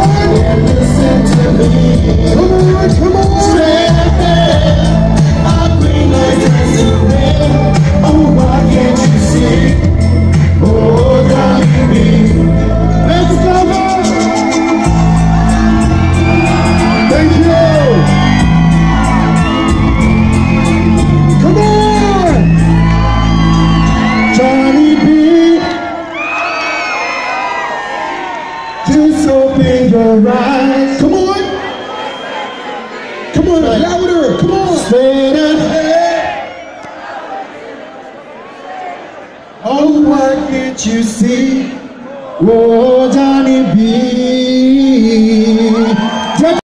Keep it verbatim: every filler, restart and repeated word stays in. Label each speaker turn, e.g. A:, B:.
A: And listen to me.
B: Come on, come on.
A: Straight ahead, our green light turns to red. Oh, why can't you see? Oh, darling me.
B: Let's go, man. Thank you. Come on. Johnny B. Just open your eyes. Come on. Come on, louder. Come on.
A: Straight ahead.
B: Oh, why can't you see? Oh, Johnny B.